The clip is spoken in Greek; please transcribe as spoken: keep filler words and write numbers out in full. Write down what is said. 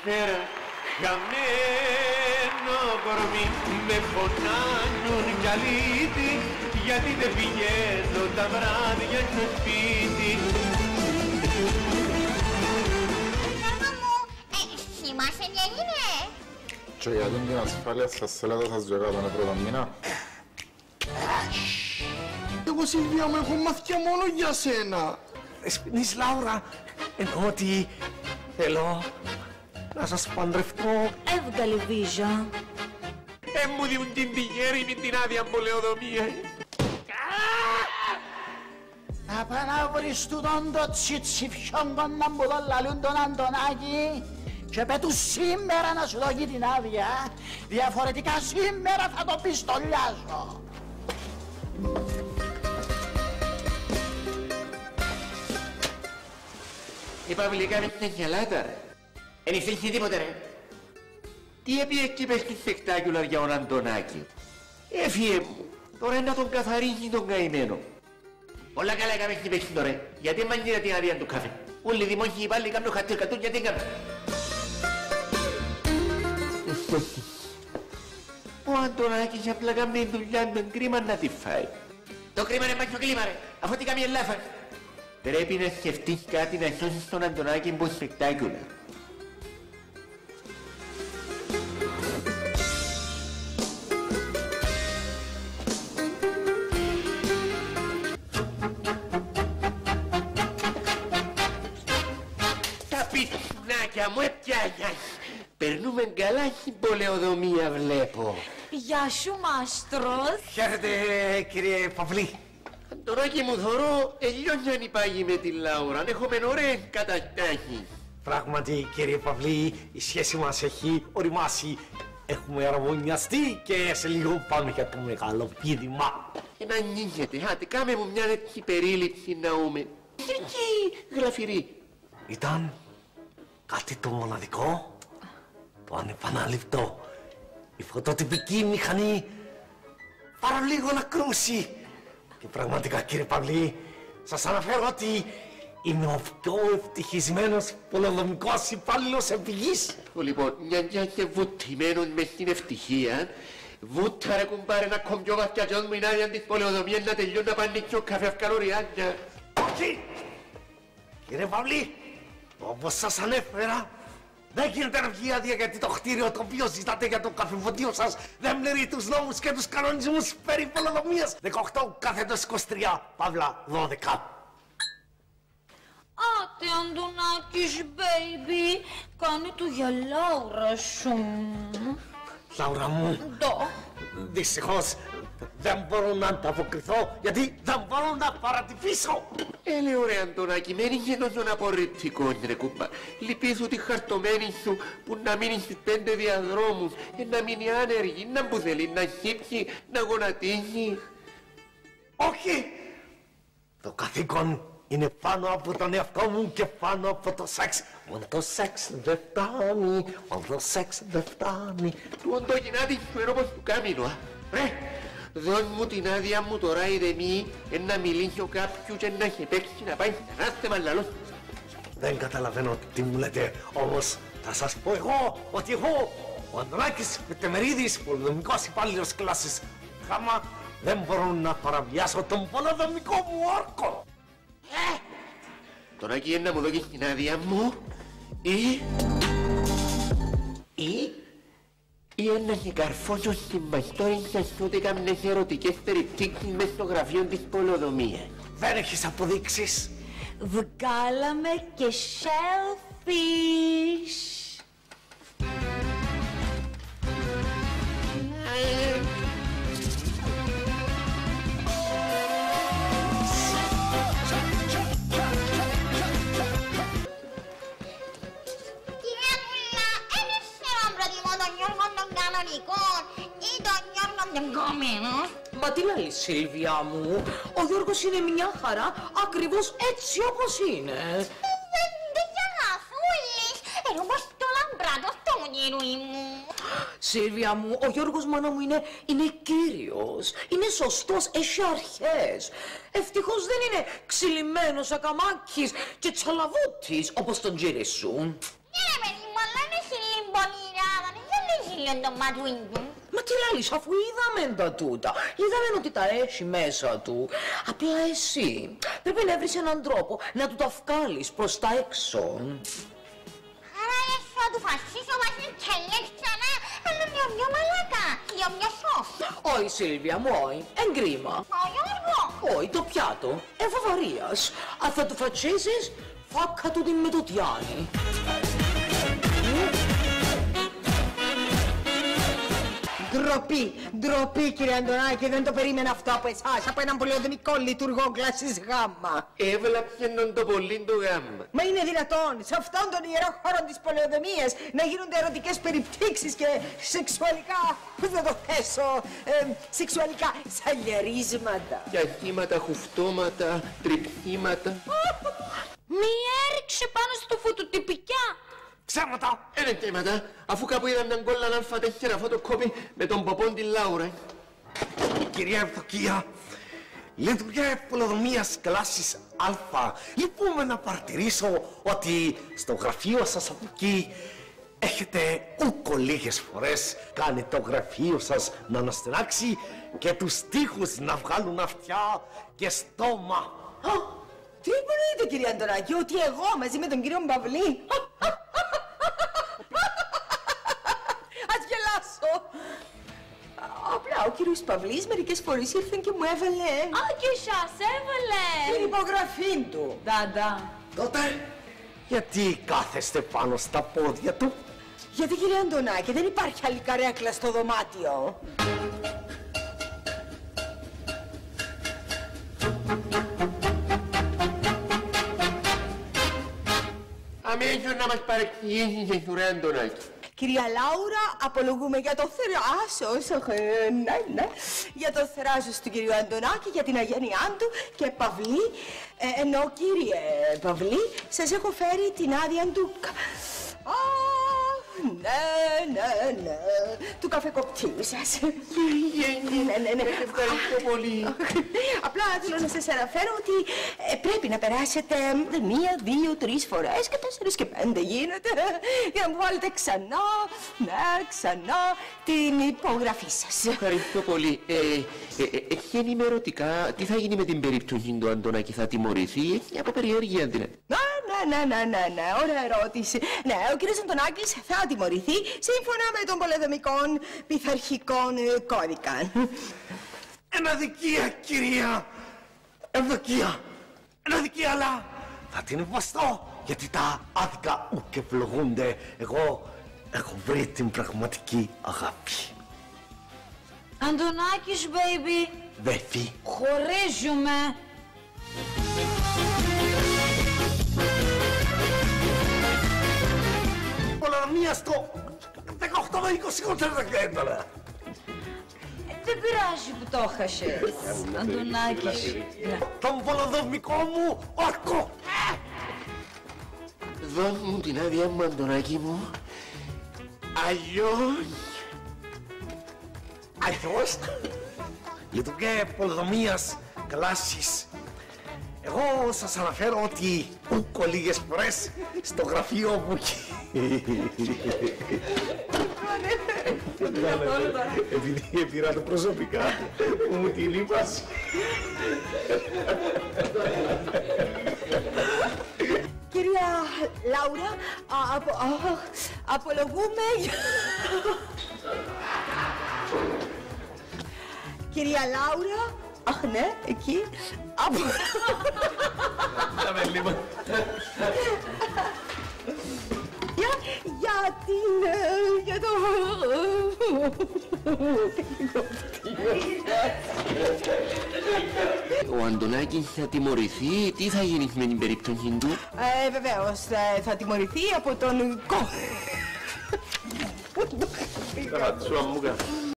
νύχτερα χαμένο κορμί με φωνάνουν κι αλήτη γιατί δεν πηγαίνω τα βράδια στο σπίτι. Μάμα μου, θυμάσαι ποια είναι? Και για την ασφάλεια σας θέλω να σας δω τον πρώτο μήνα. Εγώ, Σίλβια μου, έχω μάθει μόνο για σένα. Δεσποινής Λάουρα, εννοώ ότι θέλω να σας παντρευτώ. Έβγαλε βίζα. Ε, μου διούν την τυχαίρη με την άδεια πολεοδομία. Θα πάω να βρεις τούτον το τσιτσιφιόγκον να μου το λαλούν τον Αντωνάκη και πέτου σήμερα να σου δώσει την άδεια, διαφορετικά σήμερα θα το πιστολιάσω. Η Παυλή κάμε την γελάτα ρε. Εν υφθήκε τίποτε ρε. Τι έπιε εκεί πες στην σπεκτάκουλα για τον Αντωνάκη. Έφυγε μου. Τώρα να τον καθαρίζει τον καημένο. Όλα καλά έκαμε εκεί πες τώρα. Γιατί μαγείρα την άδεια του καφέ. Όλοι οι δημόσιοι πάλι κάνουν χατήρ κατούν γιατί έκαμε. Ο Αντωνάκης απλά κάνει δουλειά με κρίμα να τη φάει. Το κρίμα είναι μάχιο κλίμα ρε. Αφού τι κάνει η λάφα. Πρέπει να σκεφτείς κάτι να σώσεις τον Αντωνάκη από σπεκτάκουλα. Τα πιτσουνάκια μου έπιαγιας. Περνούμε καλά στην πολεοδομία βλέπω. Γεια σου, μάστρος. Χαίρετε, κύριε Παυλή. Αντωνάκη μου θωρώ, ελιώνιαν οι πάγοι με τη Λάουρα, αν έχουμε ωραίες καταστάσεις. Πράγματι, κύριε Παυλή, η σχέση μας έχει οριμάσει. Έχουμε αρμονιαστεί και σε λίγο πάμε για το μεγάλο πείδημα. Και να ανοίγεται, άτε κάμε μου μια έτσι περίληψη να ούμε. Εκεί, γλαφυρή. Ήταν κάτι το μοναδικό, το ανεπανάληπτο. Η φωτοτυπική μηχανή παραλίγο να κρούσει. Και πραγματικά, κύριε Παυλή, σας αναφέρω ότι είμαι ο πιο ευτυχισμένος πολεοδομικός υπάλληλος επιγής. Λοιπόν, μια και είστε βουτυμένος μες στην ευτυχία, βούτα ρε κουμπάρε να κομπιώ βαθιατζός μου είναι άδεια της πολεοδομίας να τελειώνει να πάνε και ο καφέ αυκαλωριάκια. Όχι! Κύριε Παυλή, όπως σας ανέφερα, δεν γίνεται να βγει άδεια γιατί το κτίριο το οποίο ζητάτε για το καφεβοτίο σας δεν πληρεί τους νόμους και τους κανονισμούς περί πολεοδομίας. δεκαοκτώ κάθετος είκοσι τρία, παύλα δώδεκα. Άτε, Αντωνάκης, baby, κάνε του για Λάουρα σου. Λάουρα μου, Το. δυστυχώς δεν μπορώ να ανταποκριθώ γιατί δεν μπορώ να παρατυπήσω. Έλε ωραία Αντωνάκη, μένει και τόσο απορριπτικό ρε κουμπά. Λυπήσου τη χαρτωμένη σου που να μείνει στις πέντε διαδρόμους και να μείνει άνεργη, να που θέλει, να χύψει, να γονατίζει. Όχι! Το καθήκον είναι πάνω από τον εαυτό μου και πάνω από το σεξ. Μόνο το σεξ δεν φτάνει, μόνο το σεξ δεν φτάνει. Του οντογινάτη σου είναι όπως του κάμινο. Ρε, δώσ' μου την άδεια μου τώρα ηρεμή να μιλήσει ο κάποιους και να έχει παίξει να πάει στην ανάστημα λαλός. Δεν καταλαβαίνω τι μου λέτε, όμως θα σας πω εγώ ότι εγώ, ο Ανδράκης Πετεμερίδης, πολεοδομικός υπάλληλος κλάσης Γ, δεν μπορώ να παραβιάσω τον πολεοδομικό μου όρκο. Ε, τώρα εκεί να μου δώσεις την άδεια μου ή... ή... ή να σε καρφώσω στην μαστόρη σας τότε κάμνες ερωτικές περιπτύξεις μες στο γραφείο της πολεοδομίας. Δεν έχεις αποδείξεις. Βγάλαμε και selfies. Ή τον Γιώργο τον κόμενο. Μα τι λέει, Σίλβια μου, ο Γιώργος είναι μια χαρά ακριβώς έτσι όπως είναι. Δεν γιαγαθούλης, ενώ πως το λαμπράτο στο γερούι μου. Σίλβια μου, ο Γιώργος μάνα μου είναι, είναι κύριος, είναι σωστός, έχει αρχές. Ευτυχώς δεν είναι ξυλιμμένος ακαμάκης και τσαλαβούτης όπως τον τζίρι σου. Ναι ρε παιδί μου, αλλά είναι λίγο το ματουίν του. Μα τι λάλης, αφού είδαμε τα τούτα. Είδαμε ότι τα έχει μέσα του. Απλά εσύ πρέπει να βρεις έναν τρόπο να του τα βγάλεις προς τα έξω. Άρα λες θα του φασίσω μαζί τσέλες ξανά, αλλά μια μια μαλάκα, για μια σοφ. Όχι Σίλβια μου, όχι. Εγκρίμα. Ο Γιώργο. Όχι, το πιάτο. Εφαβαρίας. Αν θα του φατσίσεις, φάκα του την με το τιάνι. Ντροπή, ντροπή κύριε Αντωνάκη, δεν το περίμενα αυτό από εσάς, από έναν πολεοδομικό λειτουργό κλάσης γάμμα. Έβλαψε το πολύ το γάμμα. Μα είναι δυνατόν σε αυτόν τον ιερό χώρο της πολεοδομίας να γίνονται ερωτικές περιπτύξεις και σεξουαλικά, πώς να το θέσω, ε, σεξουαλικά σαλιαρίσματα. Για κύματα, χουφτώματα, τριπτήματα. Μη έριξε πάνω στο φωτοτυπικιά. Ψέματα! Είναι κύματα, αφού κάπου είδαν έναν κόλλαν αλφα τέσσερα φωτοκόπη με τον ποπόν τη Λάουρα. Κυρία Ευδοκία, λειτουργία πολεοδομίας κλάσης Α. Λυπούμε να παρατηρήσω ότι στο γραφείο σας από εκεί έχετε ούκο λίγες φορές κάνει το γραφείο σας να αναστενάξει και τους τοίχους να βγάλουν αυτιά και στόμα. Α, τι εννοείτε κύριε Αντωνάκη, ότι εγώ μαζί με τον κύριο Παυλή. Ας γελάσω. Απλά ο κύριος Παυλής μερικές φορές ήρθε και μου έβαλε Α, και σας έβαλε. την υπογραφή του. Δάντα. Τότε, γιατί κάθεστε πάνω στα πόδια του? Γιατί κύριε Αντωνάκη δεν υπάρχει άλλη καρέκλα στο δωμάτιο. Αμέσως να μας παρεξηγήσεις, κύριε Αντωνάκη. Κυρία Λάουρα, απολογούμε για το θεράσος, ε, ναι, ναι, για το θεράσος του κυρίου Αντωνάκη, για την αγένειά του και Παυλή, ε, ενώ κύριε Παυλή, σας έχω φέρει την άδεια του... Α, ναι, ναι, ναι, του καφεκοπτίου σας. Ναι, ναι, ναι. Ευχαριστώ πολύ. Απλά θέλω να σας αναφέρω ότι ε, πρέπει να περάσετε μία, δύο, τρεις φορές και τέσσερις και πέντε γίνεται για να μου βάλετε ξανά, ναι, ξανά την υπογραφή σας. Ευχαριστώ πολύ. Ε, ε, ε, έχει ενημερωτικά τι θα γίνει με την περίπτωση του Αντωνάκη, θα τιμωρηθεί, έχει από περιέργεια δηλαδή. Ναι, ναι, ναι, ναι, ναι, ωραία ερώτηση. Ναι, ο κύριος Αντωνάκης θα τιμωρηθεί σύμφωνα με των πολεοδομικών πειθαρχικών ε, κώδικα. Εναδικία, κυρία Ευδοκία. Εναδικία, αλλά θα την εμβαστώ, γιατί τα άδικα ουκ ευλογούνται. Εγώ έχω βρει την πραγματική αγάπη. Αντωνάκης, baby. Βέφη. Χωρίζουμε. Πολεοδομία στο δεκαοκτώ με είκοσι κοντέρ. Δεν πειράζει που το έχασες, Αντωνάκης. Τον πολεοδομικό μου όρκο. Δώσ' μου την άδεια μου, Αντωνάκη μου. Αλλιώς... Αλλιώς, λειτουργία πολεοδομίας κλάσης. Εγώ σας αναφέρω ότι ούκο λίγες φορές στο γραφείο μου... Επειδή πήρα το προσωπικά μου την είπας. Κυρία Λάουρα, α, απο, α, απολογούμε... Κυρία Λάουρα, αχ ναι, εκεί, απο... Για, για την, ε, για το... Ο Αντωνάκης θα τιμωρηθεί, τι θα γίνει με την περίπτωση του? Ε, βεβαίως, ε, θα τιμωρηθεί από τον κο... Κατσούα μου